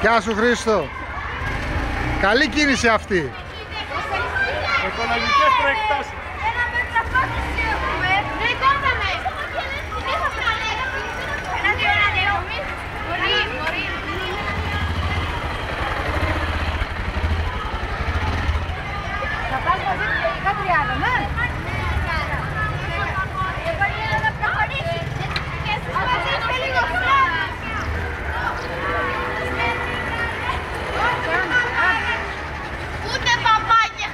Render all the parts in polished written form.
Γεια σου Χρήστο. Καλή κίνηση αυτή. Οικονομικές προεκτάσεις. Θα πας μαζί του τελικά Τριάννα, ναι. Ούτε παπάκια.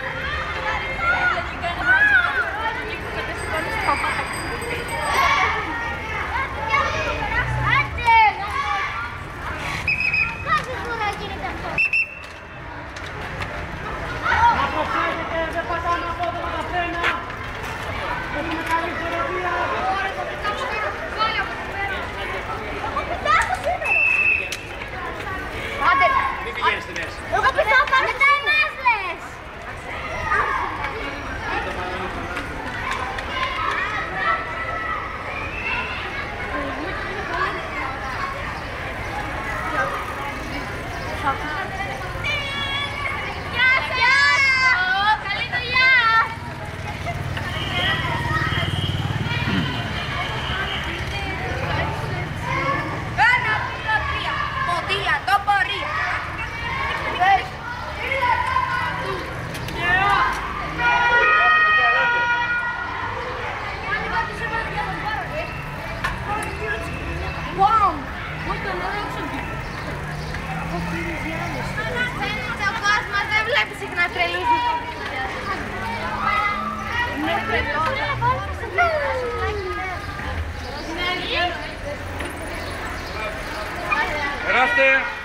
Να προσέχετε, δεν πατάμε απότομα τα φρένα. Έχουμε καλή ισορροπία. Μην πηγαίνεις στη μέση. Εγώ πιστεύω πάμε τα εμάς λες. Γεια σας! Καλή δουλειά! Ένα, δύο, τρία. Ποδήλα, το πορεία. Wow! Φαίνεται ο κόσμος δεν βλέπει συχνά τρελούς. Είναι τρελό. Περάστε.